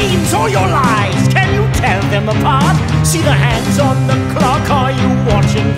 dreams or your lies? Can you tell them apart? See the hands on the clock, are you watching